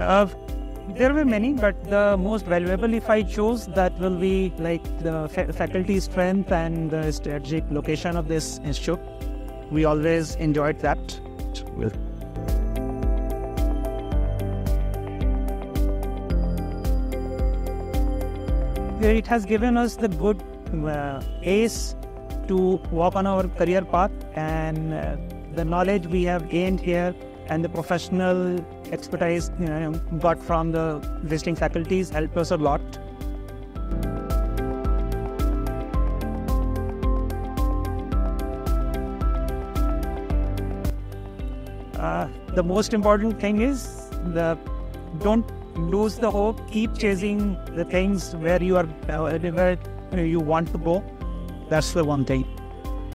There were many, but the most valuable, if I choose, that will be like the faculty strength and the strategic location of this institute. We always enjoyed that. It has given us the good ace to walk on our career path, and the knowledge we have gained here and the professional expertise got from the visiting faculties helped us a lot. The most important thing is don't lose the hope. Keep chasing the things where you want to go. That's the one thing.